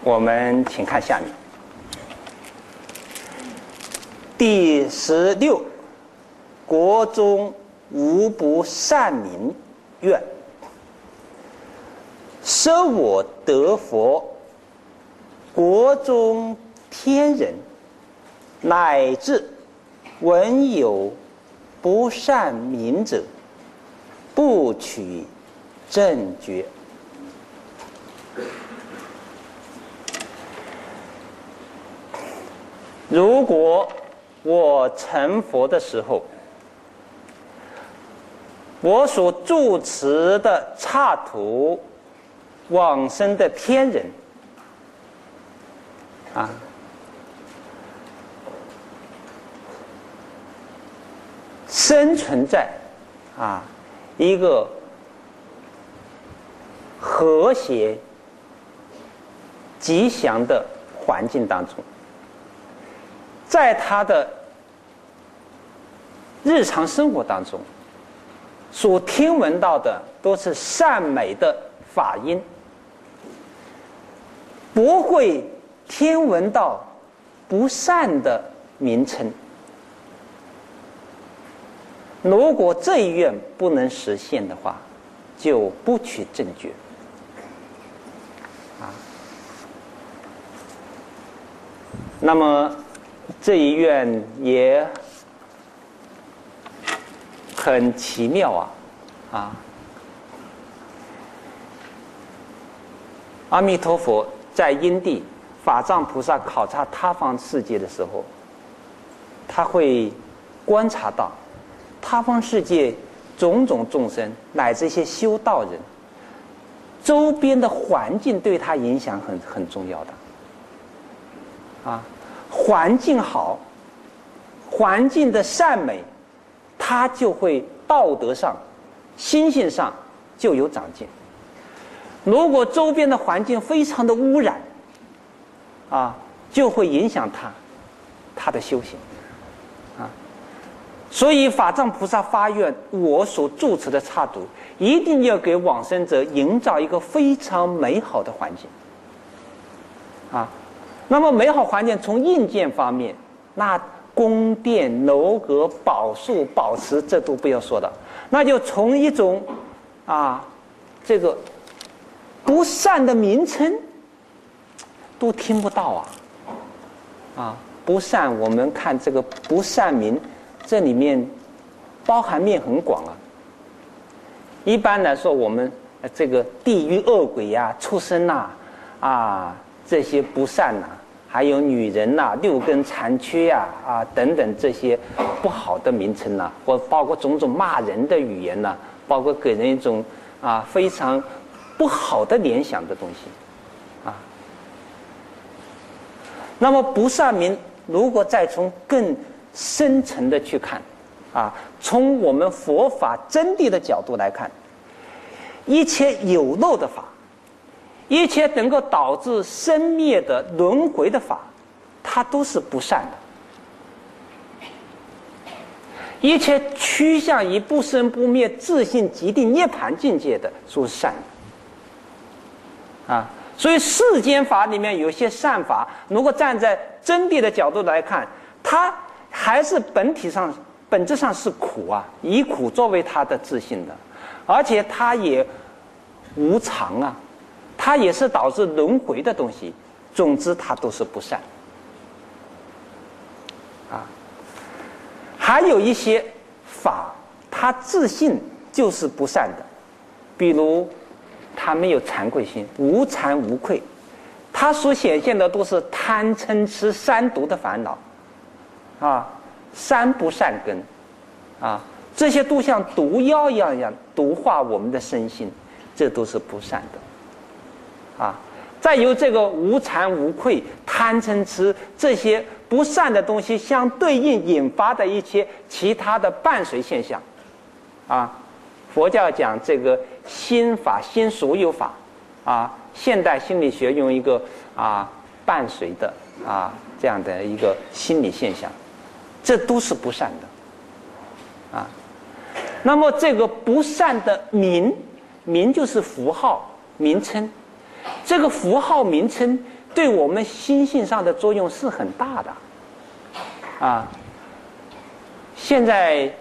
我们请看下面第16，国中无不善民愿，舍我得佛，国中天人，乃至闻有不善民者，不取正觉。如果我成佛的时候，我所住持的刹土往生的天人生存在一个和谐吉祥的环境当中，在他的日常生活当中所听闻到的都是善美的法音，不会听闻到不善的名称。如果这一愿不能实现的话，就不取正觉。那么这一愿也很奇妙阿弥陀佛在因地法藏菩萨考察他方世界的时候，他会观察到他方世界种种众生乃至一些修道人周边的环境对他影响很重要的环境好，环境的善美，他就会道德上心性上就有长进。如果周边的环境非常的污染就会影响他的修行所以法藏菩萨发愿，我所住持的刹土一定要给往生者营造一个非常美好的环境那么美好环境从硬件方面，那宫殿楼阁宝树宝池这都不要说的，那就从一种这个不善的名称都听不到不善，我们看这个不善名，这里面包含面很广一般来说，我们这个地狱恶鬼畜生这些不善还有女人六根残缺等等这些不好的名称或包括种种骂人的语言包括给人一种非常不好的联想的东西那么不善名，如果再从更深层的去看从我们佛法真谛的角度来看，一切有漏的法，一切能够导致生灭的轮回的法，它都是不善的。一切趋向于不生不灭自性极定涅槃境界的，都是善的所以世间法里面有些善法，如果站在真谛的角度来看，它还是本质上是苦以苦作为它的自性的，而且它也无常它也是导致轮回的东西。总之它都是不善还有一些法它自性就是不善的，比如它没有惭愧心，无惭无愧，它所显现的都是贪嗔痴三毒的烦恼三不善根这些都像毒药一样毒化我们的身心，这都是不善的再由这个无惭无愧贪嗔痴这些不善的东西相对应引发的一些其他的伴随现象佛教讲这个心法心所有法现代心理学用一个伴随的这样的一个心理现象，这都是不善的那么这个不善的名就是符号名称，这个符号名称对我们心性上的作用是很大的。啊，现在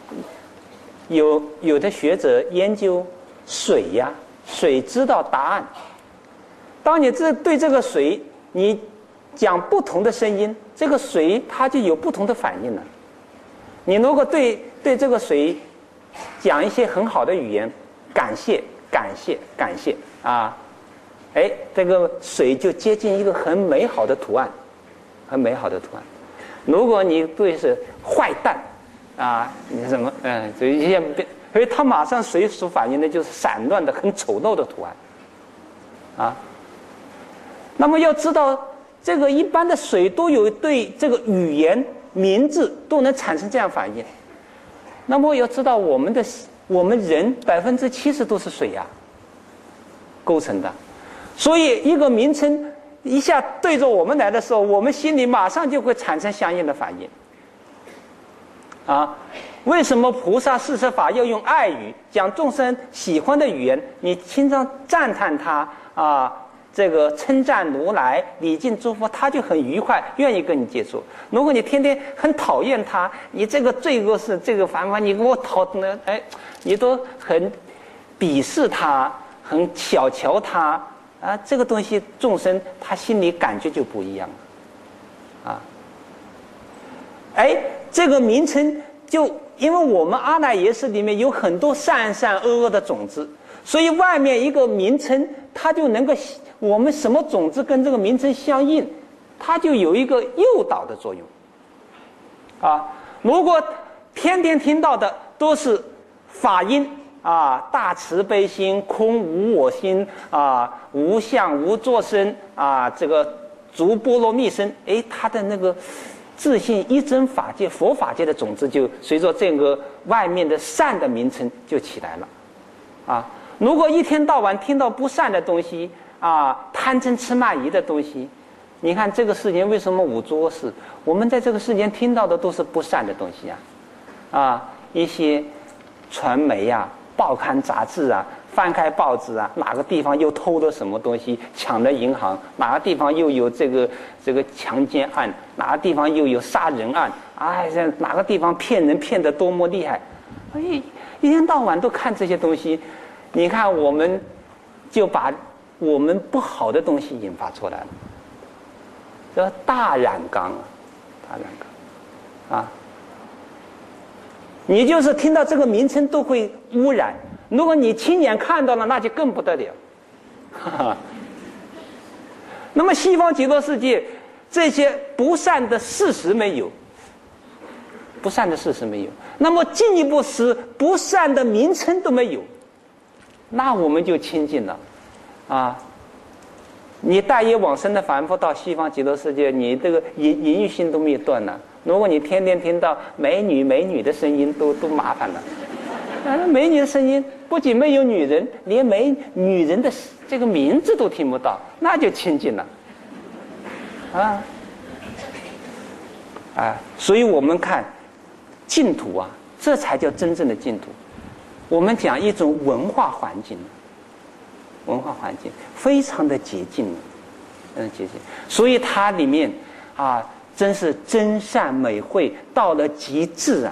有的学者研究水呀，水知道答案。当你对这个水，你讲不同的声音，这个水它就有不同的反应了。你如果对这个水讲一些很好的语言，感谢感谢感谢啊，哎，这个水就接近一个很美好的图案，很美好的图案。如果你对是坏蛋啊，你什么所以所以它马上水所反映的就是散乱的很丑陋的图案啊。那么要知道，这个一般的水都有对这个语言名字都能产生这样反应。那么要知道，我们人70%都是水呀构成的，所以一个名称一下对着我们来的时候，我们心里马上就会产生相应的反应。啊，为什么菩萨四摄法要用爱语讲众生喜欢的语言？你经常赞叹他啊，这个称赞如来、礼敬诸佛，他就很愉快，愿意跟你接触。如果你天天很讨厌他，你这个罪恶是这个凡凡，你给我你都很鄙视他，很小瞧他。啊，这个东西众生他心里感觉就不一样了，啊，哎，这个名称就因为我们阿赖耶识里面有很多善善恶恶的种子，所以外面一个名称，它就能够我们什么种子跟这个名称相应，它就有一个诱导的作用，啊，如果天天听到的都是法音。啊，大慈悲心，空无我心啊，无相无作身啊，这个足波罗蜜身，哎，他的那个自信一真法界、佛法界的种子，就随着这个外面的善的名称就起来了。啊，如果一天到晚听到不善的东西啊，贪嗔痴慢疑的东西，你看这个世间为什么五浊恶世？我们在这个世间听到的都是不善的东西啊，一些传媒呀。报刊杂志啊，翻开报纸啊，哪个地方又偷了什么东西，抢了银行，哪个地方又有这个强奸案，哪个地方又有杀人案，哎，哪个地方骗人骗得多么厉害，哎，一天到晚都看这些东西，你看我们就把我们不好的东西引发出来了，这大染缸啊，大染缸啊。你就是听到这个名称都会污染，如果你亲眼看到了，那就更不得了。哈哈。那么西方极乐世界这些不善的事实没有，不善的事实没有，那么进一步是不善的名称都没有，那我们就清净了，啊。你带业往生的凡夫到西方极乐世界，你这个淫欲心都没有断了。如果你天天听到美女的声音，都麻烦了。美女的声音不仅没有女人，连女人的这个名字都听不到，那就清净了。所以我们看净土啊，这才叫真正的净土。我们讲一种文化环境，非常的洁净，洁净。所以它里面啊。真是真善美慧到了极致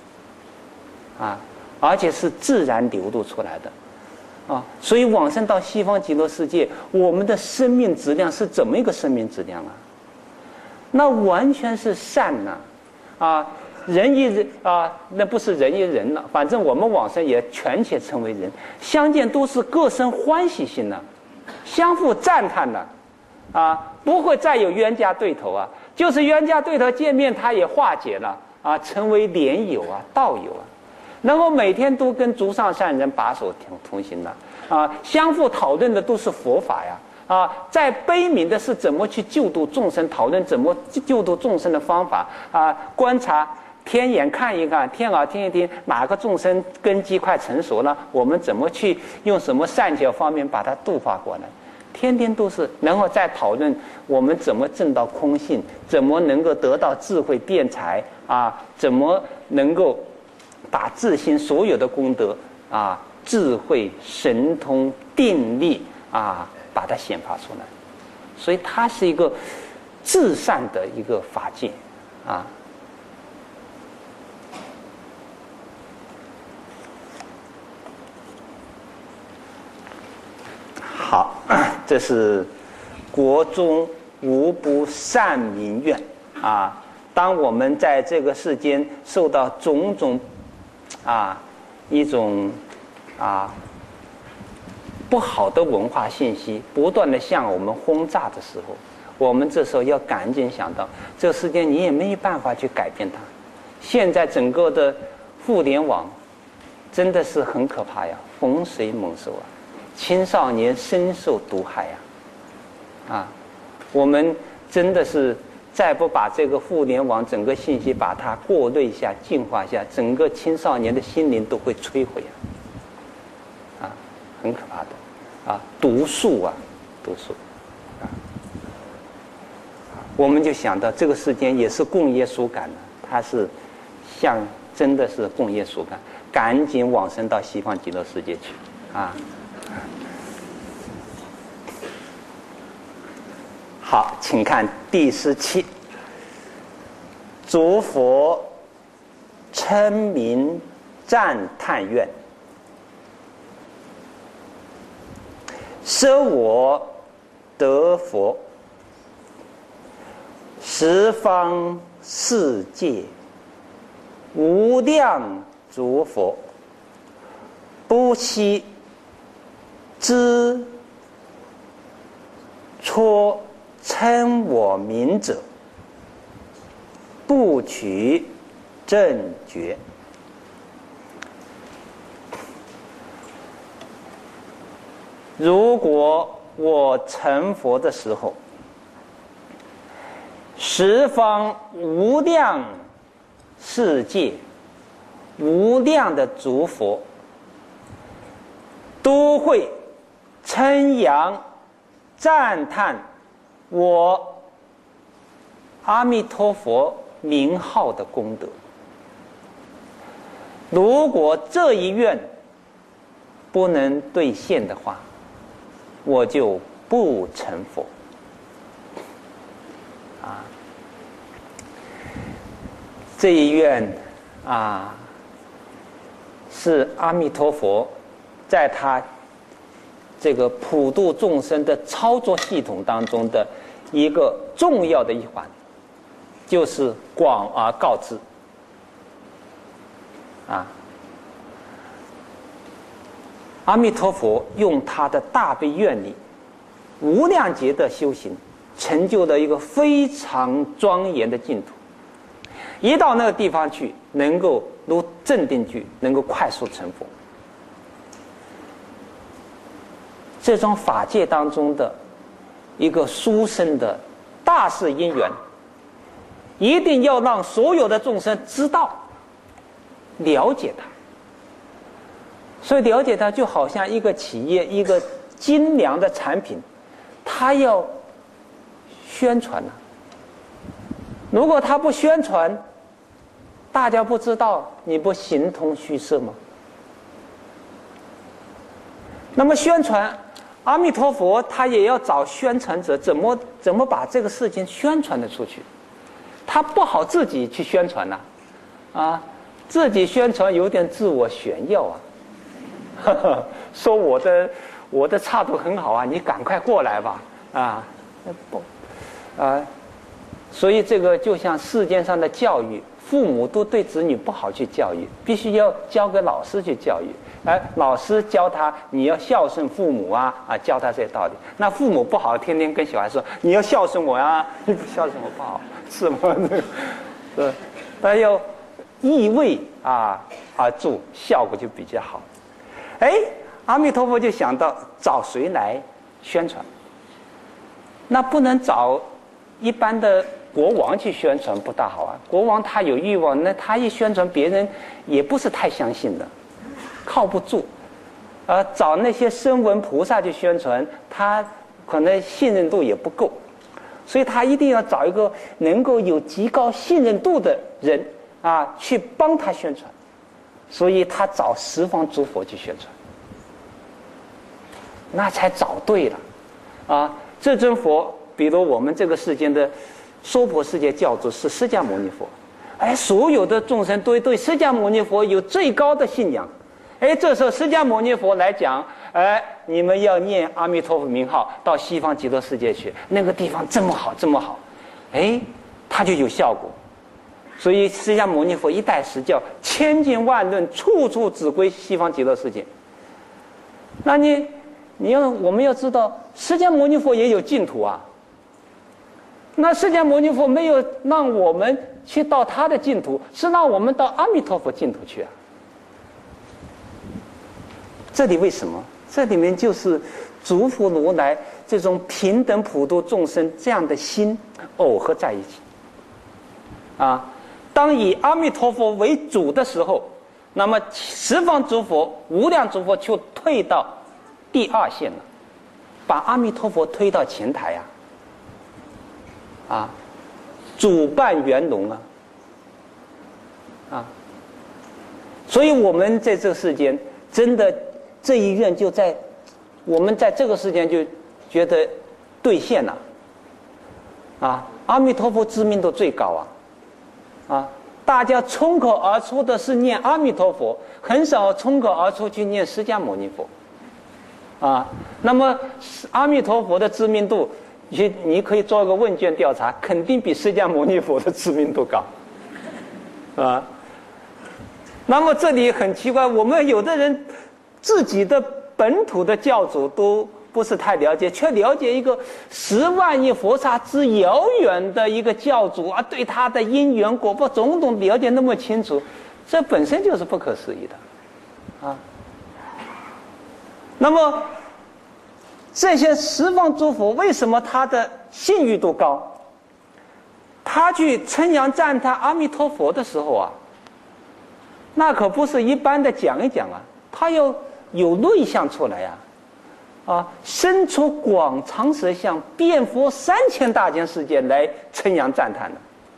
而且是自然流露出来的所以往生到西方极乐世界，我们的生命质量是怎么一个生命质量那完全是善人一人那不是人一人了，反正我们往生也全且成为人，相见都是各生欢喜心了，相互赞叹了不会再有冤家对头就是冤家对头见面，他也化解了成为莲友道友然后每天都跟诸上善人把手同行了相互讨论的都是佛法在悲悯的是怎么去救度众生，讨论怎么救度众生的方法观察天眼看一看，天耳听一听，哪个众生根基快成熟了，我们怎么去用什么善巧方面把它度化过来。天天都是，然后再讨论我们怎么证到空性，怎么能够得到智慧辩才怎么能够把自心所有的功德智慧、神通、定力把它显发出来。 所以它是一个至善的一个法界啊。好，这是国中无不善民愿啊。当我们在这个世间受到种种一种不好的文化信息不断的向我们轰炸的时候，我们这时候要赶紧想到，这个世间你也没有办法去改变它。现在整个的互联网真的是很可怕呀，洪水猛兽啊，青少年深受毒害呀，我们真的是再不把这个互联网整个信息把它过滤一下、净化一下，整个青少年的心灵都会摧毁很可怕的毒素毒素我们就想到这个世间也是供耶稣感的，它是真的是供耶稣感，赶紧往生到西方极乐世界去好，请看第17，诸佛称名赞叹愿，舍我得佛，十方世界无量诸佛，不悉知戳称我名者，不取正觉。如果我成佛的时候，十方无量世界无量的诸佛都会称扬赞叹我阿弥陀佛名号的功德。如果这一愿不能兑现的话，我就不成佛这一愿是阿弥陀佛在他这个普度众生的操作系统当中的一个重要的一环，就是广而告之阿弥陀佛用他的大悲愿力无量劫的修行，成就了一个非常庄严的净土。一到那个地方去，能够如镇定句，能够快速成佛。这种法界当中的一个殊胜的大事因缘，一定要让所有的众生知道、了解它。所以了解它就好像一个企业一个精良的产品，它要宣传如果它不宣传，大家不知道，你不形同虚设吗？那么宣传阿弥陀佛，他也要找宣传者，怎么把这个事情宣传的出去？他不好自己去宣传自己宣传有点自我炫耀说我的插图很好你赶快过来吧所以这个就像世间上的教育，父母都对子女不好去教育，必须要交给老师去教育。老师教他你要孝顺父母教他这些道理。那父母不好，天天跟小孩说你要孝顺我你不孝顺我不好，是吗？他要意味而助，效果就比较好。阿弥陀佛就想到找谁来宣传？那不能找一般的国王去宣传，不大好国王他有欲望，那他一宣传，别人也不是太相信的，靠不住。找那些声闻菩萨去宣传，他可能信任度也不够，所以他一定要找一个能够有极高信任度的人去帮他宣传。所以他找十方诸佛去宣传，那才找对了这尊佛比如我们这个世间的娑婆世界教主是释迦牟尼佛，哎，所有的众生都对释迦牟尼佛有最高的信仰。哎，这时候释迦牟尼佛来讲，哎，你们要念阿弥陀佛名号到西方极乐世界去，那个地方这么好，这么好，哎，它就有效果。所以释迦牟尼佛一代时教，千经万论，处处只归西方极乐世界。那我们要知道，释迦牟尼佛也有净土啊。那释迦牟尼佛没有让我们去到他的净土，是让我们到阿弥陀佛净土去啊。这里为什么？这里面就是诸佛如来这种平等普度众生这样的心耦合在一起啊。当以阿弥陀佛为主的时候，那么十方诸佛、无量诸佛就退到第二线了，把阿弥陀佛推到前台啊，主办圆融啊，所以我们在这个世间真的这一愿就在我们在这个世间就觉得兑现了啊，阿弥陀佛知名度最高啊，大家冲口而出的是念阿弥陀佛，很少冲口而出去念释迦牟尼佛啊。那么阿弥陀佛的知名度，你可以做个问卷调查，肯定比释迦牟尼佛的知名度高啊。那么这里很奇怪，我们有的人自己的本土的教主都不是太了解，却了解一个10万亿佛刹之遥远的一个教主啊，对他的因缘果报种种了解那么清楚，这本身就是不可思议的啊。那么这些十方诸佛为什么他的信誉度高？他去称扬赞叹阿弥陀佛的时候啊，那可不是一般的讲一讲啊，他要有内相出来啊，生出广长舌相，遍佛3000大千世界来称扬赞叹的。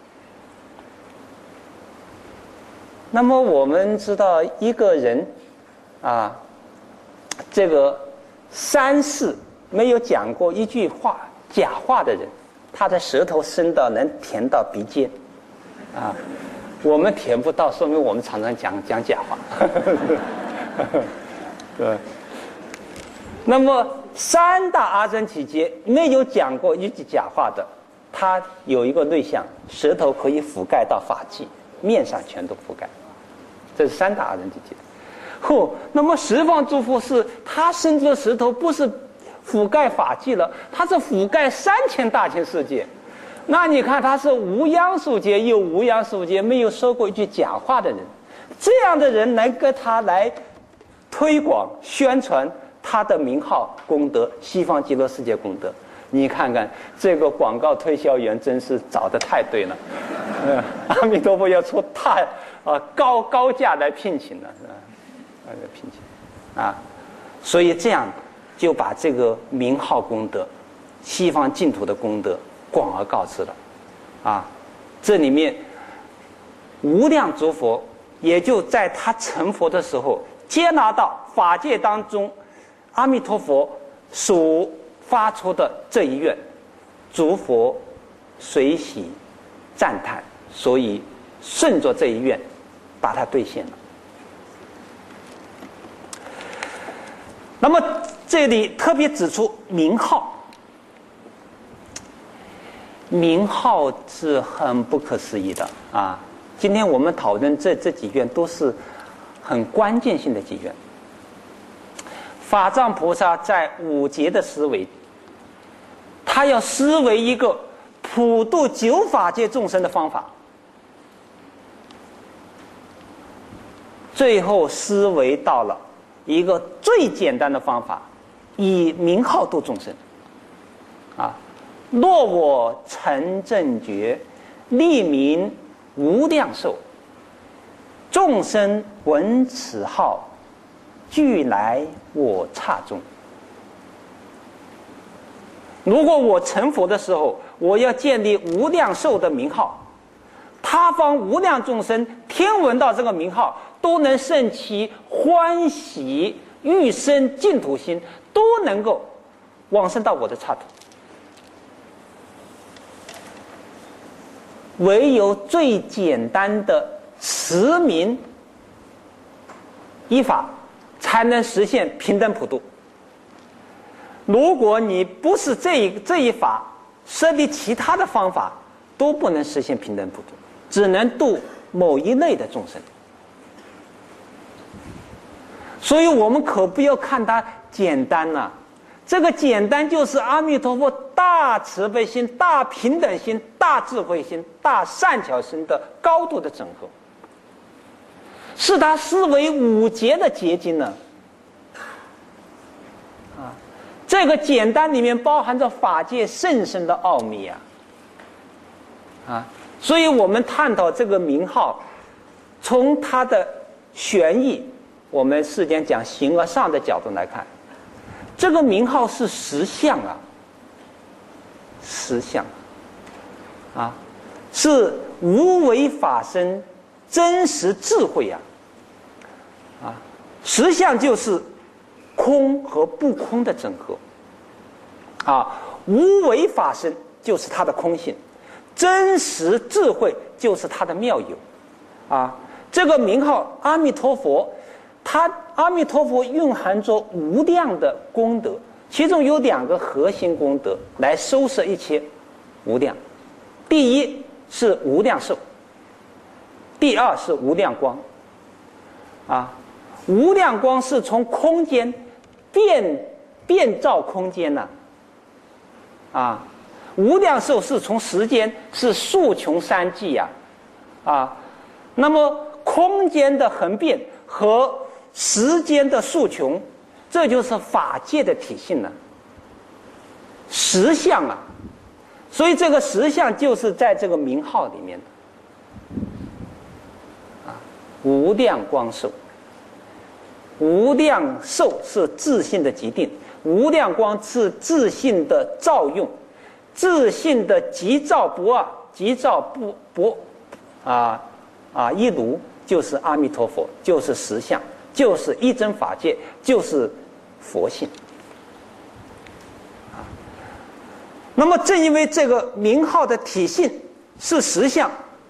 那么我们知道一个人啊，这个3世没有讲过一句话假话的人，他的舌头伸到能舔到鼻尖啊，我们舔不到，说明我们常常讲假话。对。那么3大阿僧祇劫没有讲过一句假话的，他有一个内相，舌头可以覆盖到法器，面上全都覆盖，这是3大阿僧祇劫。那么十方诸佛是他伸出的舌头不是覆盖法器了，他是覆盖3000大千世界。那你看他是无央数劫又无央数劫没有说过一句假话的人，这样的人能跟他来推广宣传他的名号功德，西方极乐世界功德。你看看这个广告推销员真是找得太对了，阿弥陀佛要出高价来聘请了，是吧？聘请啊，所以这样就把这个名号功德、西方净土的功德广而告之了啊。这里面无量诸佛也就在他成佛的时候接纳到法界当中阿弥陀佛所发出的这一愿，诸佛随喜赞叹，所以顺着这一愿把它兑现了。那么这里特别指出名号，名号是很不可思议的啊。今天我们讨论这几愿都是很关键性的几愿。法藏菩萨在5劫的思维，他要思维一个普度9法界众生的方法，最后思维到了一个最简单的方法，以名号度众生啊。若我成正觉，立名无量寿，众生闻此号，俱来我刹中。如果我成佛的时候，我要建立无量寿的名号，他方无量众生听闻到这个名号，都能生其欢喜欲生净土心，都能够往生到我的刹土唯有最简单的持名依法，才能实现平等普度。如果你不是这一法，设立其他的方法，都不能实现平等普度，只能度某一类的众生。所以我们可不要看它简单了，这个简单就是阿弥陀佛大慈悲心、大平等心、大智慧心、大善巧心的高度的整合，是他思维五劫的结晶呢。这个简单里面包含着法界甚深的奥秘所以我们探讨这个名号，从它的玄义，我们世间讲形而上的角度来看，这个名号是实相实相是无为法身真实智慧实相就是空和不空的整合无为法身就是它的空性，真实智慧就是它的妙有这个名号阿弥陀佛，阿弥陀佛蕴含着无量的功德，其中有2个核心功德来收摄一切无量。第一是无量寿，第二是无量光无量光是从空间变造空间无量寿是从时间，是数穷三际那么空间的恒变和时间的数穷，这就是法界的体性实相所以这个实相就是在这个名号里面无量光寿，无量寿是自性的极定，无量光是自性的照用，自性的极照不二，极照不一如，就是阿弥陀佛，就是实相，就是一真法界，就是佛性那么正因为这个名号的体性是实相，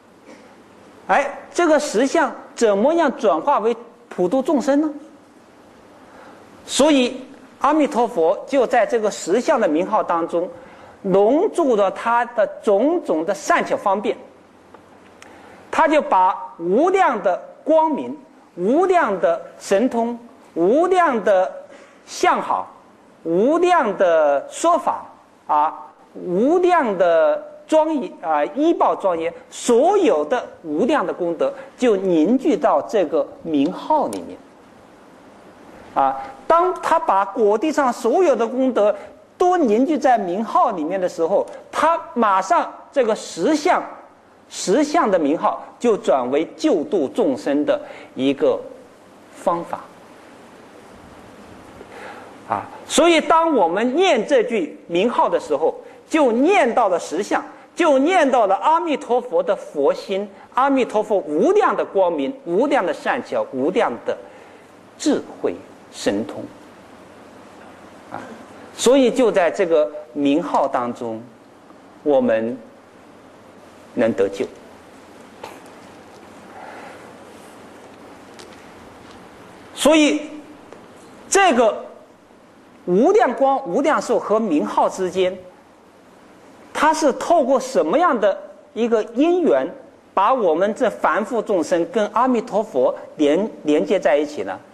这个实相怎么样转化为普度众生呢？所以阿弥陀佛就在这个实相的名号当中笼住了他的种种的善巧方便，他就把无量的光明、无量的神通、无量的相好、无量的说法无量的庄严依报庄严，所有的无量的功德就凝聚到这个名号里面当他把果地上所有的功德都凝聚在名号里面的时候，他马上这个实相的名号就转为救度众生的一个方法所以当我们念这句名号的时候，就念到了实相，就念到了阿弥陀佛的佛心，阿弥陀佛无量的光明、无量的善巧、无量的智慧神通所以就在这个名号当中，我们能得救。所以这个无量光、无量寿和名号之间，它是透过什么样的一个因缘，把我们这凡夫众生跟阿弥陀佛连接在一起呢？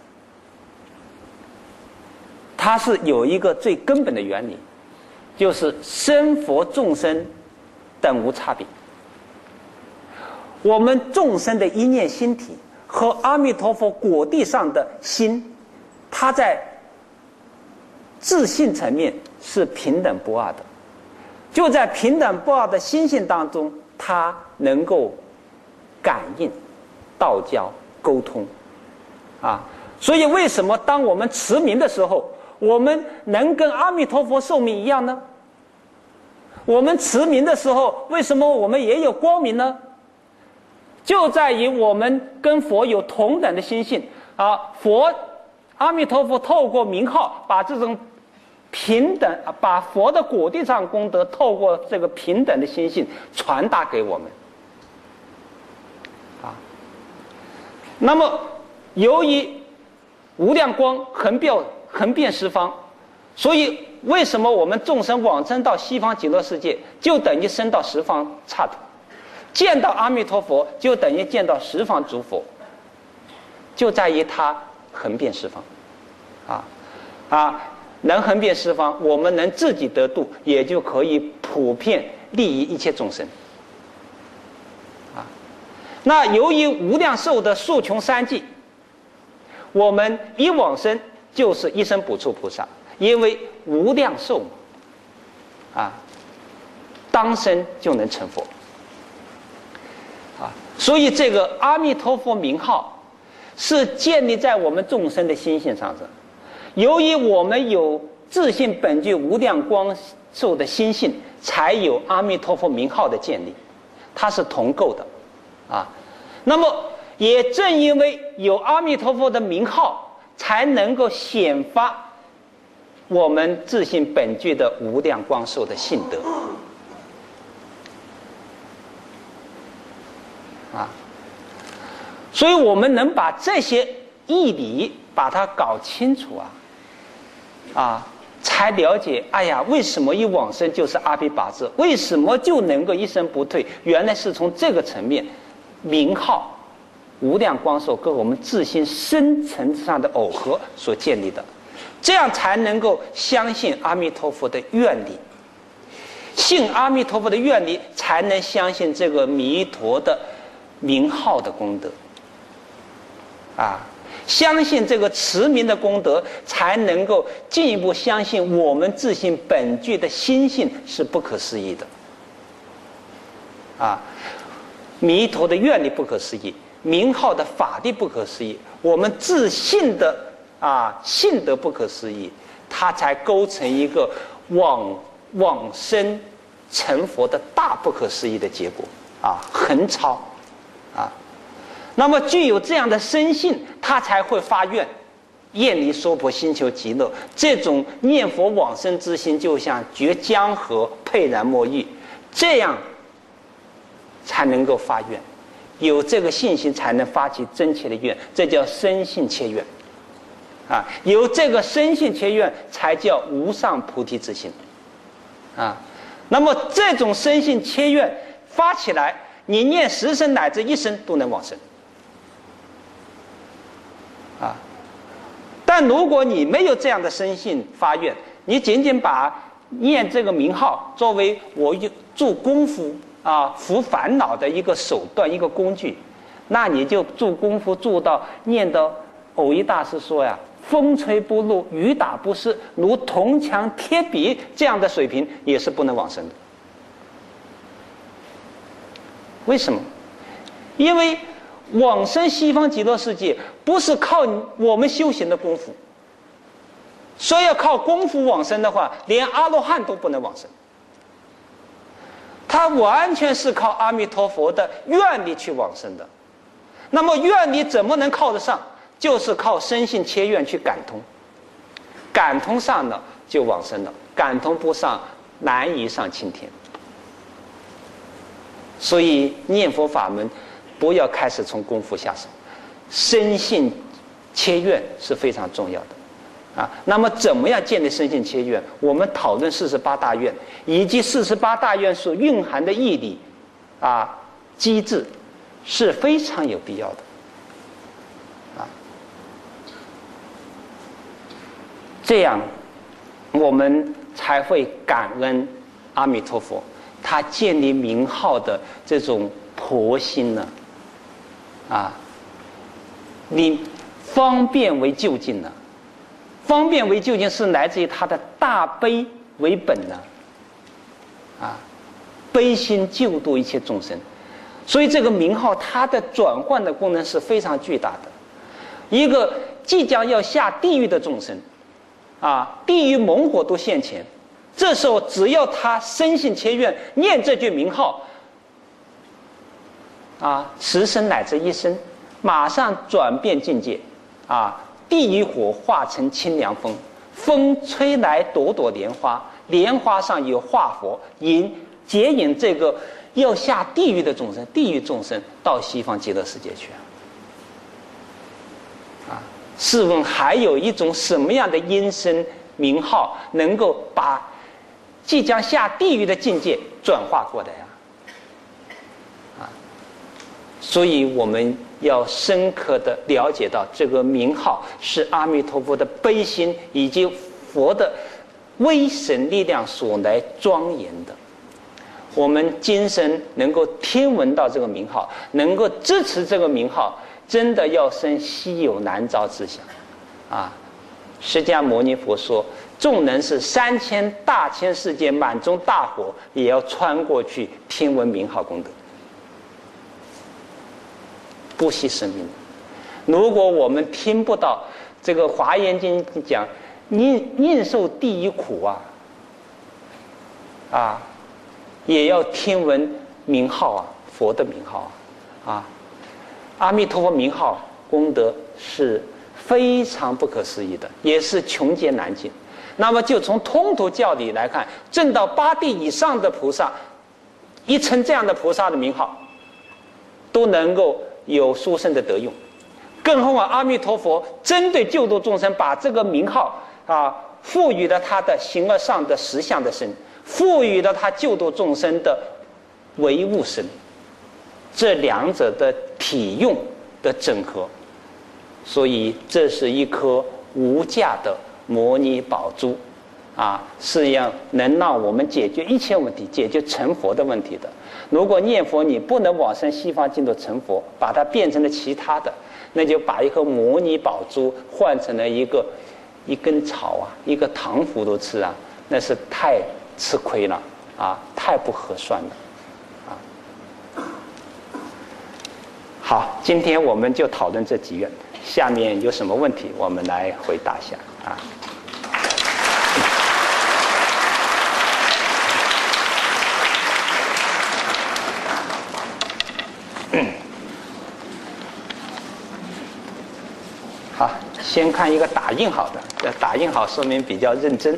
它是有一个最根本的原理，就是生佛众生等无差别。我们众生的一念心体和阿弥陀佛果地上的心，它在自性层面是平等不二的，就在平等不二的心性当中，它能够感应、道交、沟通所以为什么当我们持名的时候，我们能跟阿弥陀佛寿命一样呢？我们持名的时候，为什么我们也有光明呢？就在于我们跟佛有同等的心性阿弥陀佛透过名号把这种平等，把佛的果地上功德透过这个平等的心性传达给我们啊。那么由于无量光横遍十方，所以为什么我们众生往生到西方极乐世界，就等于升到十方刹土，见到阿弥陀佛就等于见到十方诸佛，就在于它横遍十方，能横遍十方，我们能自己得度，也就可以普遍利益一切众生。那由于无量寿的数穷三际，我们一往生就是一生补处菩萨，因为无量寿嘛，当生就能成佛，所以这个阿弥陀佛名号是建立在我们众生的心性上的。由于我们有自性本具无量光寿的心性，才有阿弥陀佛名号的建立，它是同构的。那么也正因为有阿弥陀佛的名号，才能够显发我们自性本具的无量光寿的性德。所以我们能把这些义理把它搞清楚才了解，哎呀，为什么一往生就是阿毗跋致？为什么就能够一生不退？原来是从这个层面，名号无量光寿跟我们自心深层次上的耦合所建立的，这样才能够相信阿弥陀佛的愿力，信阿弥陀佛的愿力，才能相信这个弥陀的名号的功德，相信这个持名的功德，才能够进一步相信我们自性本具的心性是不可思议的。弥陀的愿力不可思议，名号的法力不可思议，我们自信的性德不可思议，它才构成一个往生成佛的大不可思议的结果横超那么具有这样的深信，他才会发愿，愿离娑婆心求极乐。这种念佛往生之心，就像绝江河，沛然莫遇，这样才能够发愿。有这个信心，才能发起真切的愿，这叫深信切愿。有这个深信切愿，才叫无上菩提之心。那么这种深信切愿发起来，你念10生乃至1生都能往生。但如果你没有这样的深信发愿，你仅仅把念这个名号作为我做功夫伏烦恼的一个手段、一个工具，那你就做功夫做到念到偶一大师说风吹不入，雨打不湿，如铜墙铁壁这样的水平，也是不能往生的。为什么？因为往生西方极乐世界不是靠我们修行的功夫，说要靠功夫往生的话，连阿罗汉都不能往生。他完全是靠阿弥陀佛的愿力去往生的。那么愿力怎么能靠得上？就是靠深信切愿去感通，感通上了就往生了，感通不上难以上青天。所以念佛法门不要开始从功夫下手，深信切愿是非常重要的那么怎么样建立深信切愿？我们讨论48大愿以及48大愿所蕴含的义理机制是非常有必要的这样我们才会感恩阿弥陀佛，他建立名号的这种婆心呢你方便为究竟呢？方便为究竟是来自于他的大悲为本呢悲心救度一切众生。所以这个名号它的转换的功能是非常巨大的。一个即将要下地狱的众生地狱猛火都现前，这时候只要他深信切愿，念这句名号10生乃至1生，马上转变境界地狱火化成清凉风，风吹来朵朵莲花，莲花上有化佛，迎接引这个要下地狱的众生，地狱众生到西方极乐世界去啊！试问还有一种什么样的音声名号能够把即将下地狱的境界转化过来啊？所以我们要深刻的了解到，这个名号是阿弥陀佛的悲心以及佛的威神力量所来庄严的。我们今生能够听闻到这个名号，能够支持这个名号，真的要生稀有难遭之想啊！释迦牟尼佛说，纵能是3000大千世界满中大火，也要穿过去听闻名号功德，不惜生命。如果我们听不到这个《华严经》讲宁受地狱苦也要听闻名号佛的名号阿弥陀佛名号功德是非常不可思议的，也是穷劫难尽。那么就从通途教理来看，证到8地以上的菩萨，一称这样的菩萨的名号，都能够有殊胜的得用。更何况阿弥陀佛针对救度众生，把这个名号赋予了他的形而上的实相的身，赋予了他救度众生的唯物身，这两者的体用的整合，所以这是一颗无价的摩尼宝珠是要能让我们解决一切问题，解决成佛的问题的。如果念佛你不能往生西方净土成佛，把它变成了其他的，那就把一颗摩尼宝珠换成了一根草一个糖葫芦吃那是太吃亏了太不合算了好，今天我们就讨论这几愿，下面有什么问题我们来回答一下好，先看一个打印好的，这打印好说明比较认真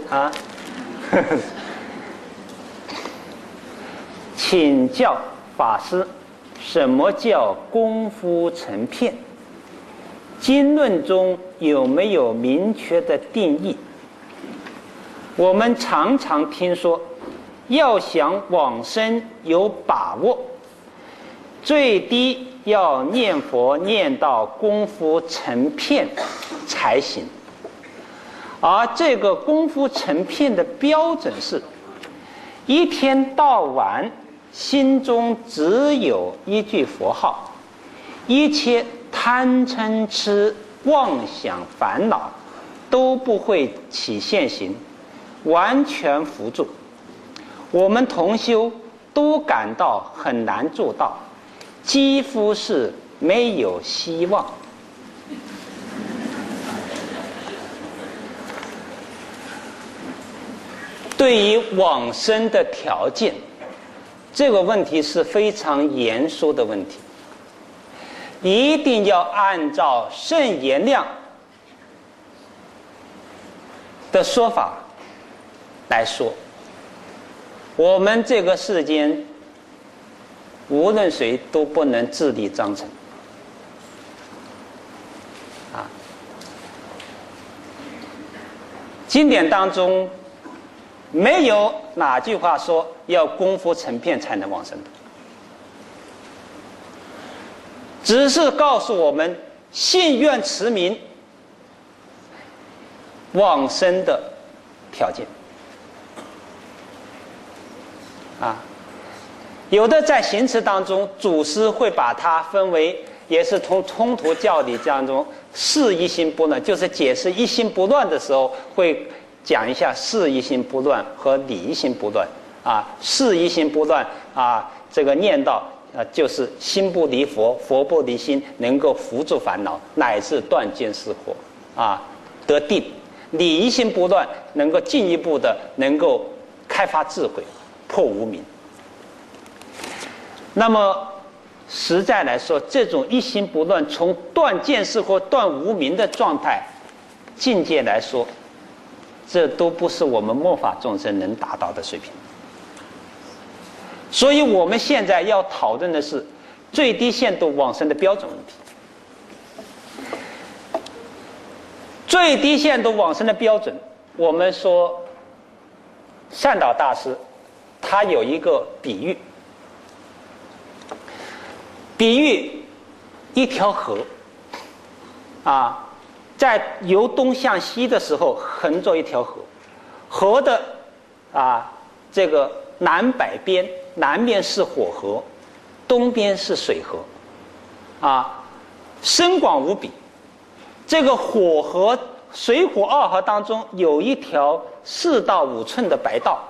请教法师，什么叫功夫成片？经论中有没有明确的定义？我们常常听说，要想往生有把握，最低要念佛念到功夫成片才行。而这个功夫成片的标准是，一天到晚心中只有一句佛号，一切贪嗔痴妄想烦恼都不会起现行，完全伏住。我们同修都感到很难做到，几乎是没有希望。对于往生的条件，这个问题是非常严肃的问题，一定要按照圣言量的说法来说。我们这个世间无论谁都不能自立章程经典当中没有哪句话说要功夫成片才能往生的，只是告诉我们信愿持名往生的条件有的在行持当中，祖师会把它分为，也是从通途教理当中事一心不乱，就是解释一心不乱的时候会讲一下事一心不乱和理一心不乱事一心不乱这个念到就是心不离佛，佛不离心，能够伏住烦恼，乃至断见思惑得定。理一心不乱，能够进一步的能够开发智慧，破无明。那么实在来说，这种一心不乱，从断见识或断无明的状态境界来说，这都不是我们末法众生能达到的水平所以我们现在要讨论的是最低限度往生的标准问题。最低限度往生的标准，我们说善导大师他有一个比喻，比喻一条河啊，在由东向西的时候横着一条河，河的这个南北边，南边是火河，东边是水河，深广无比。这个火河、水火二河当中有一条4到5寸的白道，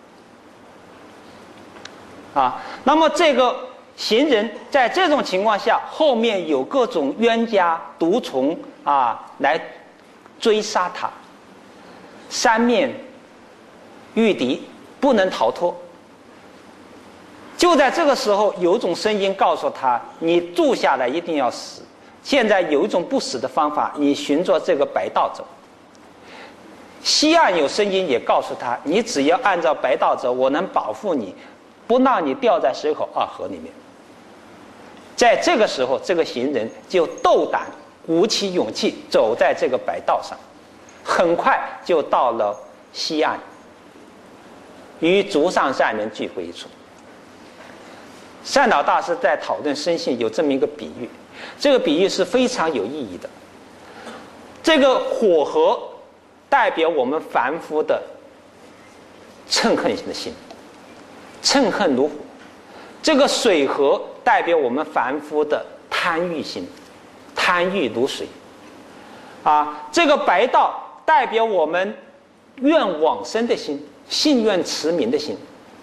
那么这个行人在这种情况下，后面有各种冤家毒虫来追杀他，三面御敌，不能逃脱。就在这个时候，有一种声音告诉他：你住下来一定要死。现在有一种不死的方法，你循着这个白道走。西岸有声音也告诉他：你只要按照白道走，我能保护你，不让你掉在水火二河里面。在这个时候，这个行人就斗胆鼓起勇气走在这个白道上，很快就到了西岸，与足上善人聚会一处。善导大师在讨论生性有这么一个比喻，这个比喻是非常有意义的。这个火河代表我们凡夫的嗔恨的心，嗔恨如火；这个水河代表我们凡夫的贪欲心，贪欲如水。这个白道代表我们愿往生的心，信愿持名的心。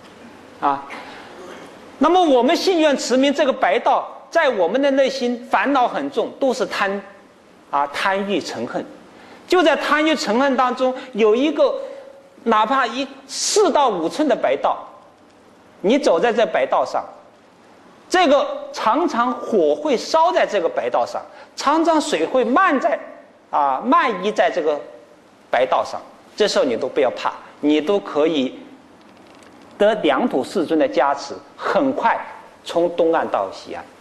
那么我们信愿持名这个白道，在我们的内心烦恼很重，都是贪欲嗔恨。就在贪欲嗔恨当中，有一个哪怕4到5寸的白道，你走在这白道上，这个常常火会烧在这个白道上，常常水会漫溢在这个白道上，这时候你都不要怕，你都可以得两土世尊的加持，很快从东岸到西岸。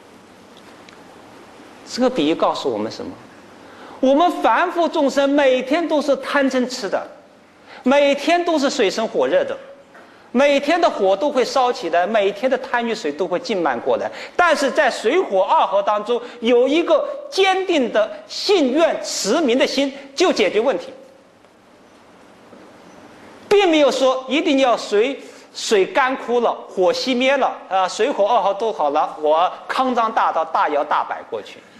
这个比喻告诉我们什么？我们凡夫众生每天都是贪嗔痴的，每天都是水深火热的，每天的火都会烧起来，每天的贪欲水都会浸漫过来。但是在水火二河当中，有一个坚定的信愿持名的心，就解决问题，并没有说一定要水干枯了，火熄灭了，水火二河都好了，我康庄大道大摇大摆过去。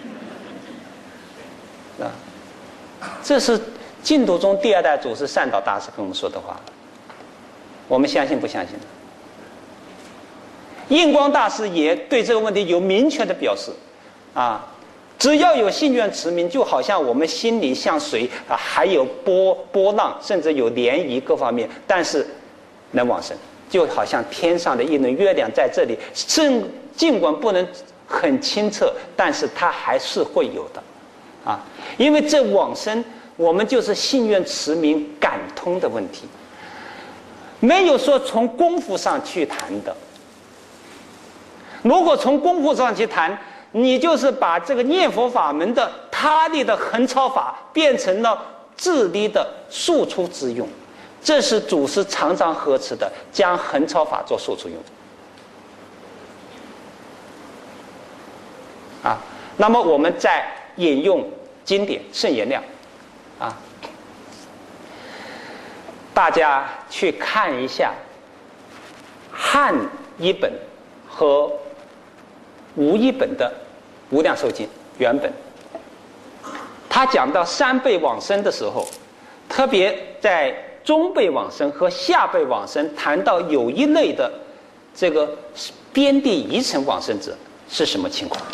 这是净土宗第2代祖师善导大师跟我们说的话，我们相信不相信？印光大师也对这个问题有明确的表示，只要有信愿持名，就好像我们心里像水还有波浪，甚至有涟漪各方面，但是能往生，就好像天上的一轮月亮在这里，尽管不能很清澈，但是它还是会有的。因为这往生，我们就是信愿持名感通的问题，没有说从功夫上去谈的。如果从功夫上去谈，你就是把这个念佛法门的他力的横超法变成了自力的输出之用，这是祖师常常呵斥的，将横超法做输出用。那么我们再引用经典圣言量，大家去看一下汉译本和吴译本的《无量寿经》原本。他讲到三辈往生的时候，特别在中辈往生和下辈往生谈到有一类的这个边地遗尘往生者是什么情况。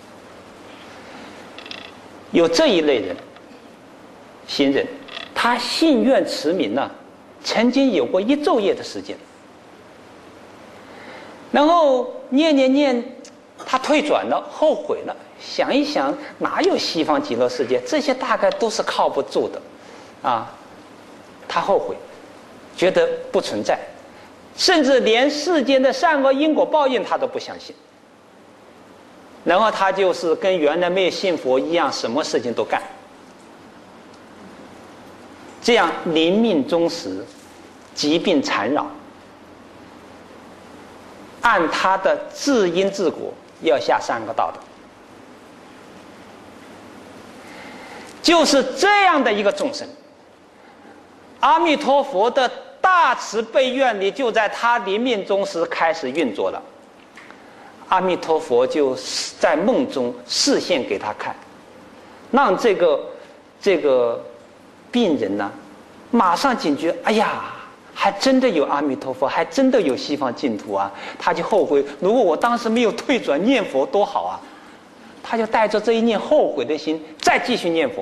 有这一类人行人，他信愿持名呢，曾经有过1昼夜的时间，然后念，他退转了，后悔了，想一想哪有西方极乐世界，这些大概都是靠不住的他后悔，觉得不存在， 甚至连世间的善恶因果报应他都不相信。然后他就是跟原来没有信佛一样，什么事情都干，这样临命终时，疾病缠绕，按他的自因自果要下三个道的。就是这样的一个众生，阿弥陀佛的大慈悲愿力就在他临命终时开始运作了。阿弥陀佛就在梦中示现给他看，让这个病人呢，马上警觉，哎呀，还真的有阿弥陀佛，还真的有西方净土啊！他就后悔，如果我当时没有退转念佛多好啊！他就带着这一念后悔的心，再继续念佛。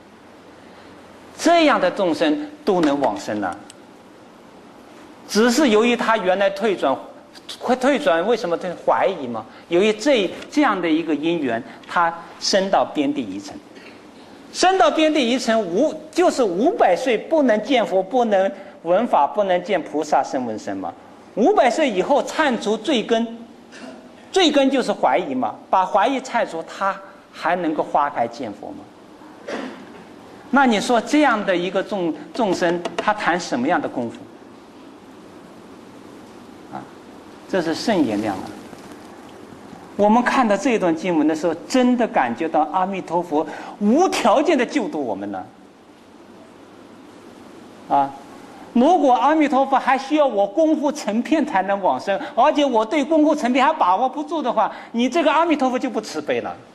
这样的众生都能往生了，只是由于他原来退转，为什么他怀疑嘛？由于这样的一个因缘，他升到边地一层，升到边地一层就是500岁不能见佛，不能闻法，不能见菩萨声闻身嘛。500岁以后铲除罪根，罪根就是怀疑嘛，把怀疑铲除，他还能够花开见佛吗？那你说这样的一个众生，他谈什么样的功夫？这是圣言量啊！我们看到这段经文的时候，真的感觉到阿弥陀佛无条件的救度我们了。如果阿弥陀佛还需要我功夫成片才能往生，而且我对功夫成片还把握不住的话，你这个阿弥陀佛就不慈悲了。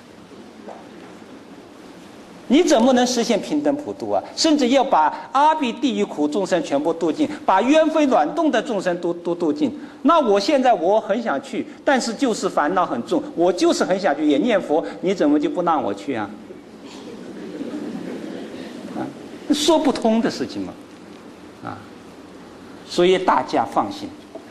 你怎么能实现平等普度啊？甚至要把阿鼻地狱苦众生全部度尽，把冤非卵动的众生都度尽。那我现在我很想去，但是就是烦恼很重，我就是很想去也念佛，你怎么就不让我去啊？说不通的事情嘛，所以大家放心，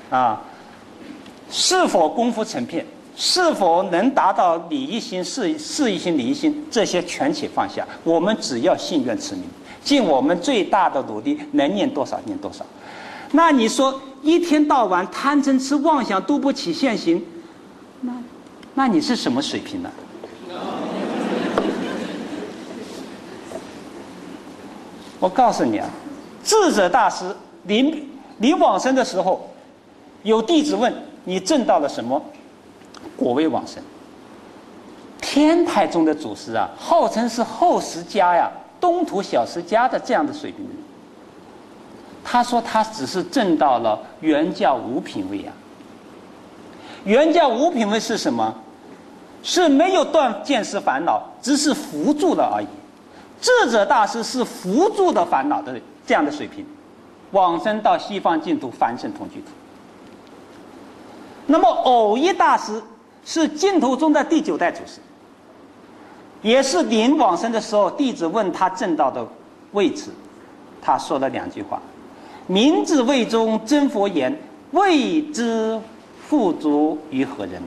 是否功夫成片？是否能达到理一心、事一心、理一心，这些全且放下。我们只要信愿持名，尽我们最大的努力，能念多少念多少。那你说一天到晚贪嗔痴妄想都不起现行，那你是什么水平呢？我告诉你啊，智者大师临往生的时候，有弟子问你证到了什么果位往生？天台中的祖师啊，号称是后释迦呀，东土小释迦的这样的水平。他说他只是证到了原教五品位啊。原教五品位是什么？是没有断见思烦恼，只是扶住了而已。智者大师是扶住的烦恼的这样的水平，往生到西方净土凡圣同居土。那么偶一大师是净土中的第9代祖师，也是临往生的时候，弟子问他证道的位置，他说了2句话：明智位中真佛言，未知富足于何人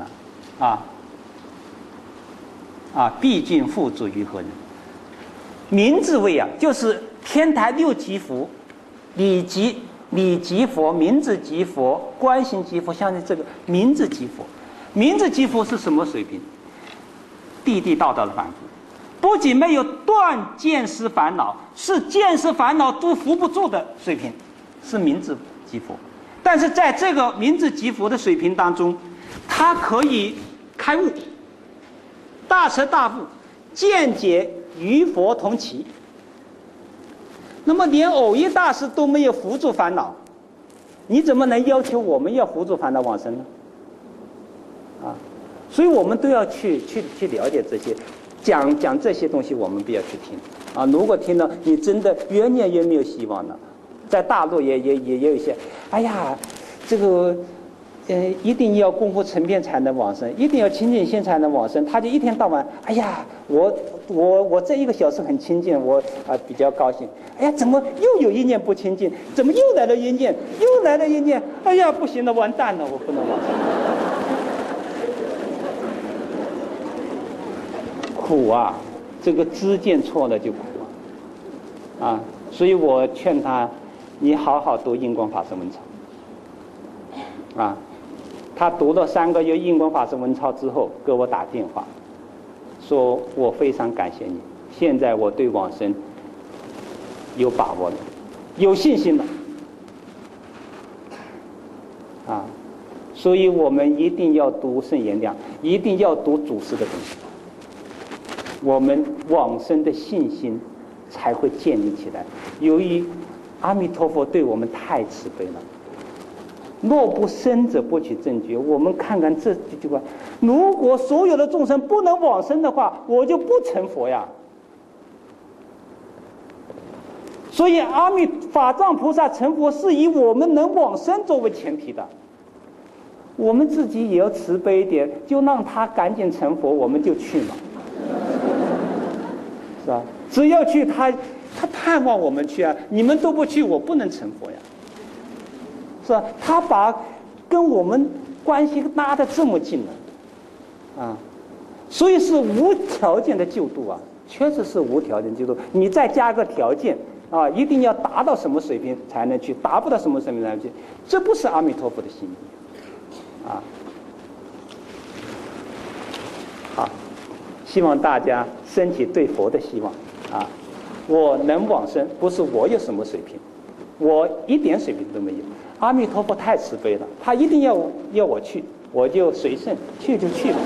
毕竟富足于何人？明智位啊，就是天台6级佛，理级佛、明智级佛、观行级佛，像这个明智级佛。明智级佛是什么水平？地地道道的凡夫，不仅没有断见思烦恼，是见思烦恼都扶不住的水平，是明智级佛。但是在这个明智级佛的水平当中，他可以开悟，大彻大悟，见解与佛同齐。那么连偶一大师都没有扶住烦恼，你怎么能要求我们要扶住烦恼往生呢？所以我们都要去了解这些，讲这些东西，我们不要去听如果听了，你真的越念越没有希望了。在大陆也有一些，哎呀，这个一定要功夫成片才能往生，一定要清净心才能往生。他就一天到晚，哎呀，我这1个小时很清净，我比较高兴。哎呀，怎么又有一念不清净？怎么又来了一念？又来了一念？哎呀，不行了，完蛋了，我不能往生。苦啊，这个知见错了就苦所以我劝他，你好好读《印光法师文钞》 啊，他读了3个月印光法师文钞之后，给我打电话，说我非常感谢你，现在我对往生有把握了，有信心了。啊，所以我们一定要读圣言量，一定要读祖师的东西，我们往生的信心才会建立起来。由于阿弥陀佛对我们太慈悲了，若不生者不取正觉。我们看看这句话，如果所有的众生不能往生的话，我就不成佛呀。所以阿弥法藏菩萨成佛是以我们能往生作为前提的，我们自己也要慈悲一点，就让他赶紧成佛，我们就去嘛，是吧？只要去他盼望我们去啊，你们都不去，我不能成佛呀，是吧？他把跟我们关系拉得这么近了，啊，所以是无条件的救度啊，确实是无条件救度。你再加个条件。啊，一定要达到什么水平才能去，达不到什么水平才能去，这不是阿弥陀佛的心意，啊。好，希望大家升起对佛的希望啊。我能往生，不是我有什么水平，我一点水平都没有。阿弥陀佛太慈悲了，他一定要我去，我就随顺，去就去了。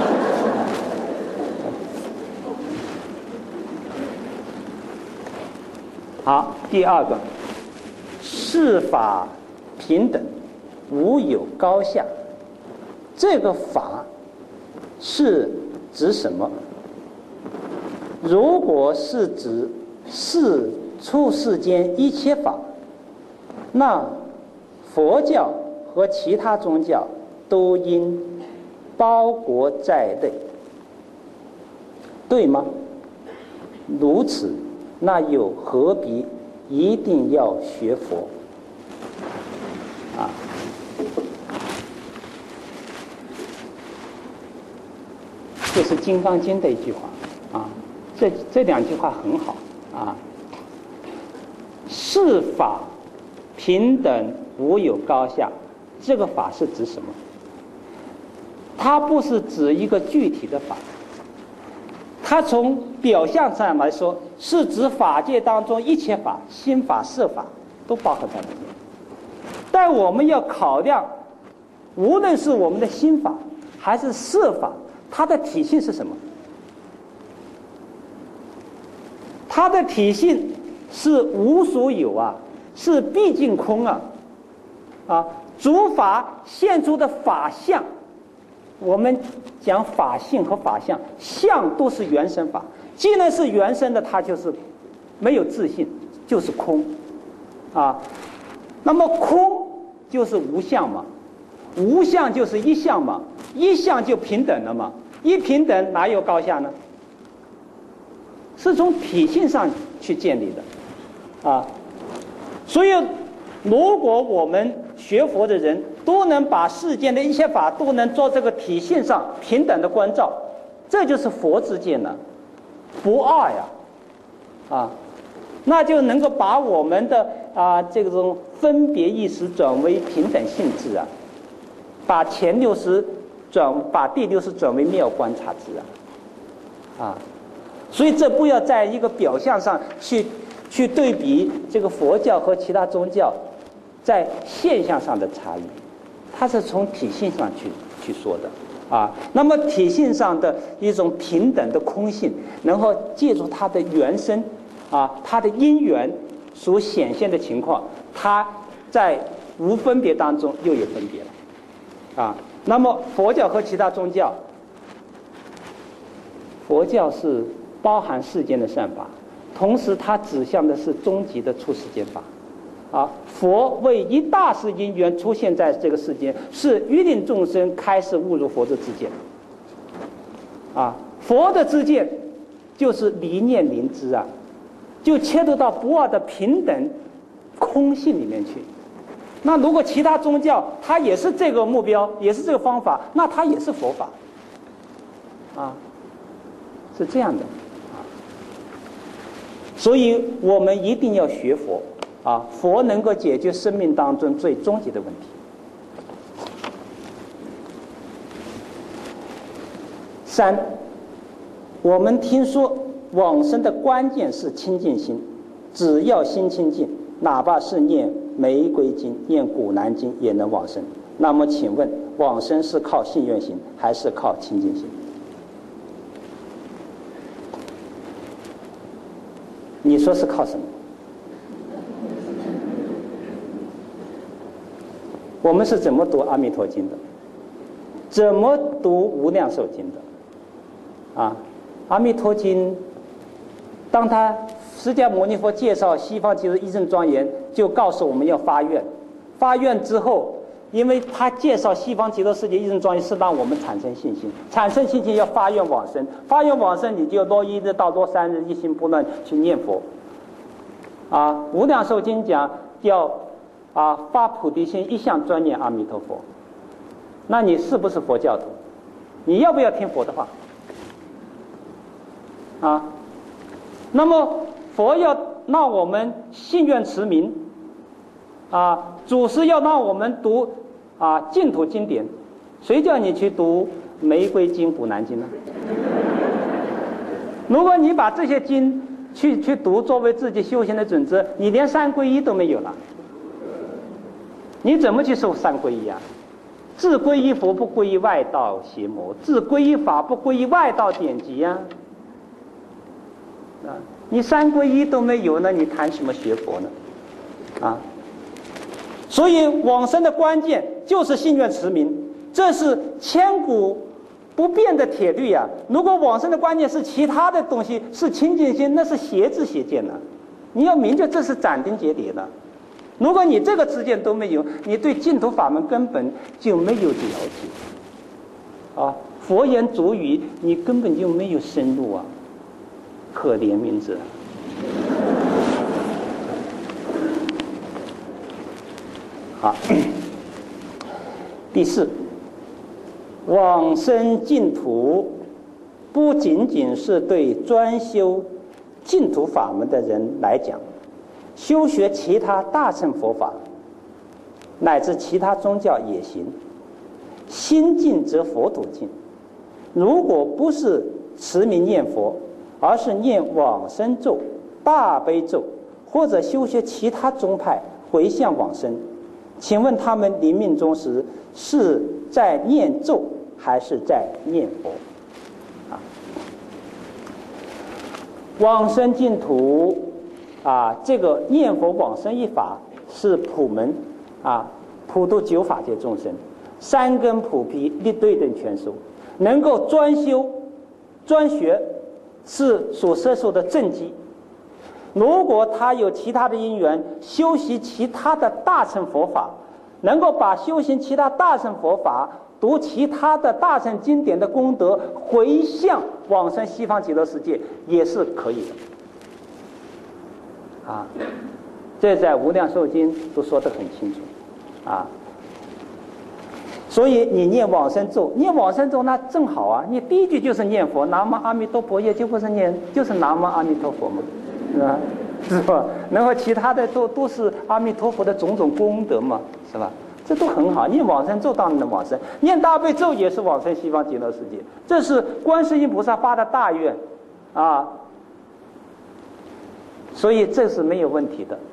好，第2个，世法平等，无有高下。这个法是指什么？如果是指处世间一切法，那佛教和其他宗教都应包括在内，对吗？如此，那又何必一定要学佛啊？这是《金刚经》的一句话啊，这2句话很好啊。世法平等，无有高下，这个法是指什么？它不是指一个具体的法，它从表象上来说，是指法界当中一切法，心法、色法都包含在里面。但我们要考量，无论是我们的心法还是色法，它的体性是什么？它的体性是无所有啊，是毕竟空啊，诸法现出的法相，我们讲法性和法相，相都是原生法。既然是原生的，它就是没有自性，就是空啊。那么空就是无相嘛，无相就是一相嘛，一相就平等了嘛，一平等哪有高下呢？是从体性上去建立的啊。所以如果我们学佛的人都能把世间的一切法都能做这个体性上平等的关照，这就是佛之见了，不二呀，那就能够把我们的这种分别意识转为平等性质啊，把前60把第60转为妙观察智啊，所以这不要在一个表象上去对比这个佛教和其他宗教在现象上的差异，它是从体性上去说的那么体性上的一种平等的空性，然后借助它的原生它的因缘所显现的情况，它在无分别当中又有分别了那么佛教和其他宗教，佛教是包含世间的善法，同时它指向的是终极的出世间法佛为一大世因缘出现在这个世间，是欲令众生开始悟入佛的知见佛的知见就是离念灵知就切入到不二的平等空性里面去。那如果其他宗教它也是这个目标，也是这个方法，那它也是佛法是这样的所以我们一定要学佛佛能够解决生命当中最终极的问题。 3，我们听说往生的关键是清净心，只要心清净，哪怕是念玫瑰经、念古兰经也能往生。那么请问，往生是靠信愿行还是靠清净心？你说是靠什么？我们是怎么读《阿弥陀经》的？怎么读《无量寿经》的？《阿弥陀经》，当他释迦牟尼佛介绍西方极乐一真庄严，就告诉我们要发愿。发愿之后，因为他介绍西方极乐世界一真庄严是让我们产生信心，产生信心要发愿往生，发愿往生你就落1日到落3日一心不乱去念佛。无量寿经讲要发菩提心，一向专念阿弥陀佛。那你是不是佛教徒？你要不要听佛的话？那么佛要让我们信愿持名，祖师要让我们读净土经典，谁叫你去读玫瑰经、古兰经呢？如果你把这些经去读作为自己修行的准则，你连三皈依都没有了，你怎么去受三皈依啊？自皈依佛不皈依外道邪魔，自皈依法不皈依外道典籍呀。你三皈依都没有，那你谈什么学佛呢？所以往生的关键就是信愿持名，这是千古不变的铁律啊！如果往生的关键是其他的东西，是清净心，那是邪知邪见了。你要明确这是斩钉截铁的。如果你这个知见都没有，你对净土法门根本就没有了解。佛言足语，你根本就没有深入啊！可怜悯者。好，第4，往生净土不仅仅是对专修净土法门的人来讲，修学其他大乘佛法乃至其他宗教也行。心净则佛土净。如果不是持名念佛，而是念往生咒、大悲咒，或者修学其他宗派回向往生，请问他们临命终时是在念咒还是在念佛？往生净土这个念佛往生一法是普门普度9法界众生，三根普披，立对等全收，能够专修专学是所摄受的正机。如果他有其他的因缘，修习其他的大乘佛法，能够把修行其他大乘佛法、读其他的大乘经典的功德回向往生西方极乐世界，也是可以的。这在《无量寿经》都说得很清楚。所以你念往生咒，念往生咒那正好啊！你第一句就是念佛，南无阿弥陀佛，也就不是念，就是南无阿弥陀佛嘛，是吧？是吧？然后其他的都是阿弥陀佛的种种功德嘛，是吧？这都很好。念往生咒当然能往生，念大悲咒也是往生西方极乐世界，这是观世音菩萨发的大愿所以这是没有问题的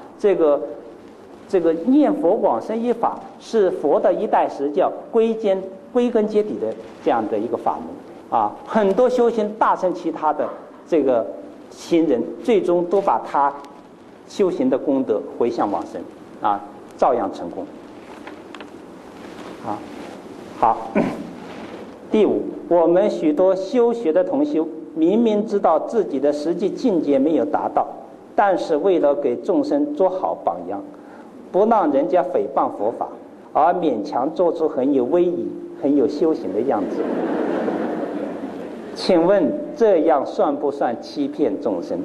这个念佛往生一法是佛的一代时教归根结底的这样的一个法门很多修行大乘其他的这个行人，最终都把他修行的功德回向往生照样成功。好，第5，我们许多修学的同修，明明知道自己的实际境界没有达到，但是为了给众生做好榜样，不让人家诽谤佛法，而勉强做出很有威仪、很有修行的样子。请问这样算不算欺骗众生？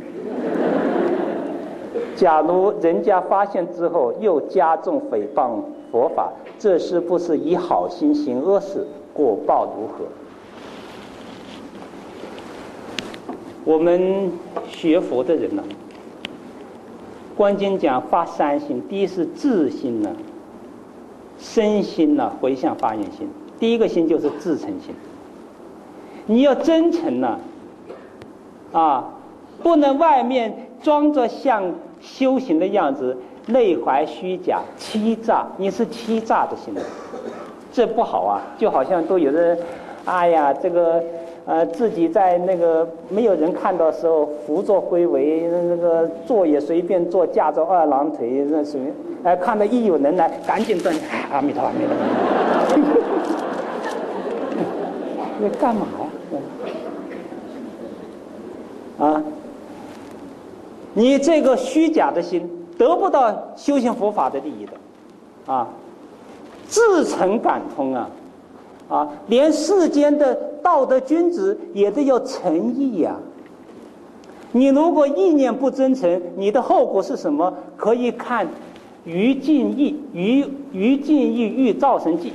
假如人家发现之后又加重诽谤佛法，这是不是以好心行恶事，果报如何？我们学佛的人观经讲发3心，第一是自心身心回向发愿心。第一个心就是自诚心。 你要真诚呐，不能外面装着像修行的样子，内怀虚假、欺诈，你是欺诈的心，这不好啊！就好像都有的人，哎呀，这个自己在那个没有人看到的时候，胡作非为，那个坐也随便坐，架着二郎腿，那属于看到一有人来，赶紧蹲，阿弥陀佛，阿弥陀佛。你干嘛呀？你这个虚假的心得不到修行佛法的利益的，自诚感通连世间的道德君子也得有诚意呀。你如果意念不真诚，你的后果是什么？可以看于禁意，于禁意欲造成记。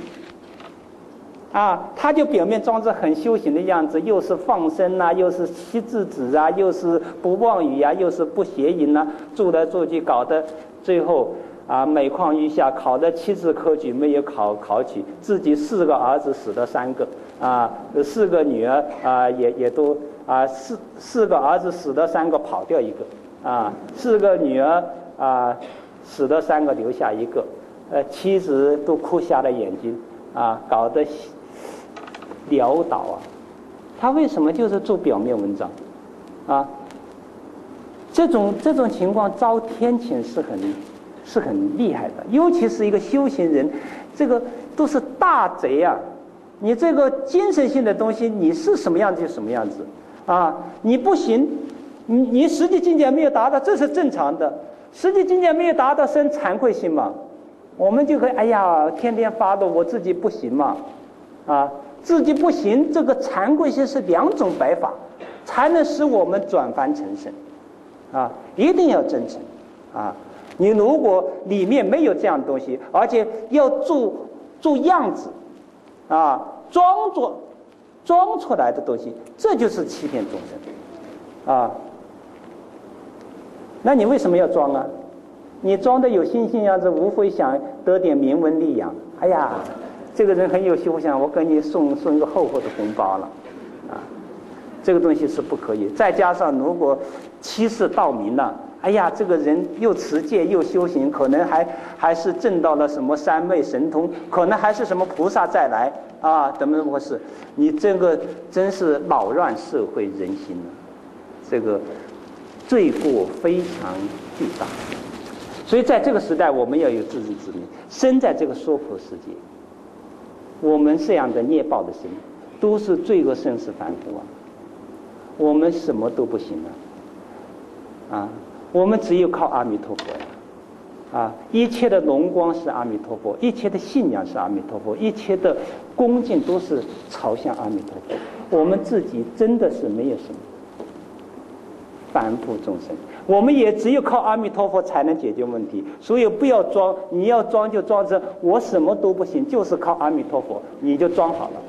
他就表面装着很修行的样子，又是放生又是惜字子又是不妄语又是不邪淫做来做去，搞得最后每况愈下，考的7次科举没有考取，自己4个儿子死了3个，4个女儿也都4个儿子死了3个跑掉1个4个女儿死了3个留下1个，妻子都哭瞎了眼睛搞得潦倒他为什么就是做表面文章这种情况遭天谴是很厉害的，尤其是一个修行人，这个都是大贼你这个精神性的东西，你是什么样子就什么样子你不行，你实际境界没有达到，这是正常的。实际境界没有达到，生惭愧心嘛，我们就可以哎呀，天天发怒，我自己不行嘛自己不行，这个惭愧心是2种白法，才能使我们转凡成圣一定要真诚你如果里面没有这样的东西，而且要做样子装出来的东西，这就是欺骗众生那你为什么要装你装的有信心样子，无非想得点名闻利养。哎呀，这个人很有修养，我给你送一个厚厚的红包了这个东西是不可以。再加上如果欺世盗名哎呀，这个人又持戒又修行，可能还是证到了什么三昧神通，可能还是什么菩萨再来怎么回事？你这个真是扰乱社会人心这个罪过非常巨大。所以在这个时代，我们要有自知之明。生在这个娑婆世界，我们这样的孽报的生，都是罪恶生死凡夫我们什么都不行我们只有靠阿弥陀佛一切的荣光是阿弥陀佛，一切的信仰是阿弥陀佛，一切的恭敬都是朝向阿弥陀佛。我们自己真的是没有什么凡夫众生，我们也只有靠阿弥陀佛才能解决问题。所以不要装，你要装就装成我什么都不行，就是靠阿弥陀佛，你就装好了。